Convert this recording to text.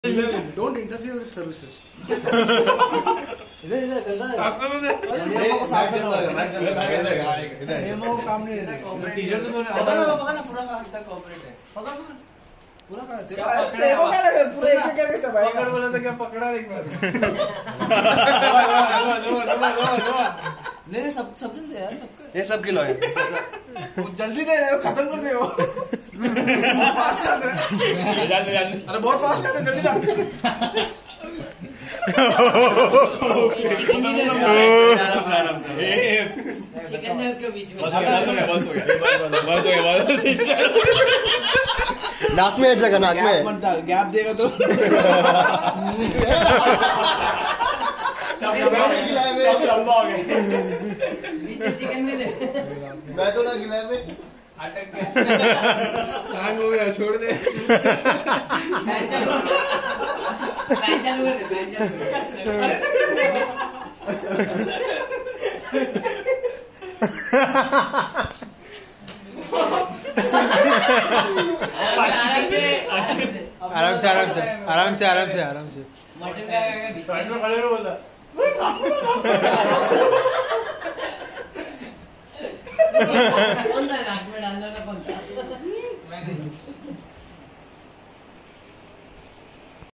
Don't interfere with services. इधर काम नहीं टीचर तो पूरा कॉर्पोरेट है पूरा पूरा एक करके चबाएगा पकड़ बोला तो क्या पकड़ा एक बार नहीं सब दिन दे यार सबका ये सब किलो है जल्दी दे खत्म कर दे वो फास्ट कर दे जल्दी अरे बहुत फास्ट कर दे जल्दी ना चिकन ने उसके बीच में बस हो गया नाक में जगह नाक में गैप देगा तो सब लंबा हो गया बीच में चिकन में दे मैं तो ना गिलाए में अटक गया कान हो गया छोड़ दे पैन चालू कर दे आराम से मटन का बीच में खड़े रहो बोला कौन था नाक में डालना ना कौन था मैं